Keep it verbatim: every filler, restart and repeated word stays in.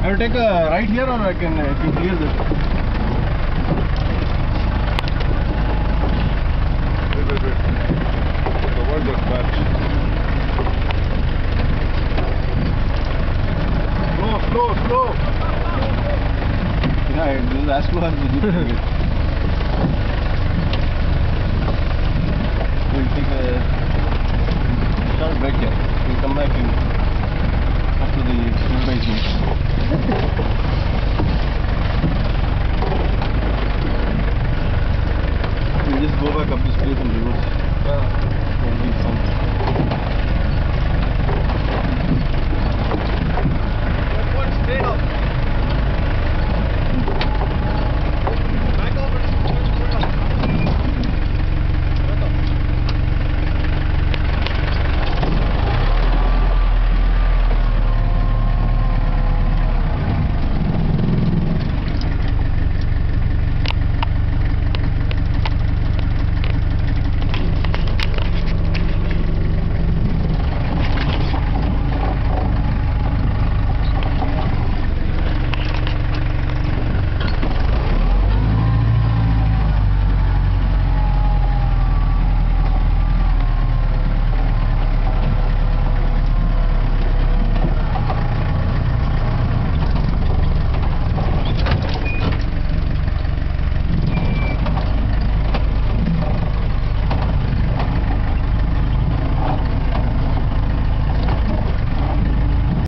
I will take a right here, or I can, I can clear this. Wait, wait, wait. Avoid that patch. Slow, slow, slow. Yeah, this is as slow as the jeep can get. We'll take a short break here. We'll come back in after the full basement.